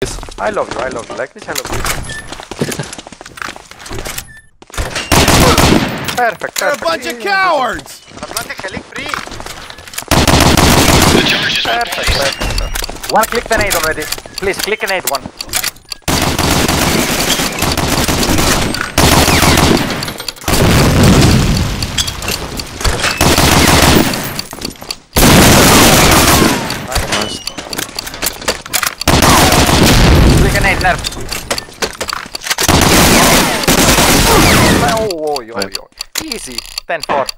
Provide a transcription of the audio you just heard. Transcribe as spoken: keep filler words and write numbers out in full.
this. I love you, I love you. Like this, I love you. Perfect, They're a perfect. bunch of cowards! Perfect, perfect. One click the nade already. Please, click a nade one. Nice. Click a nade, nerf. Oh, oh, oh, oh. Easy. ten four.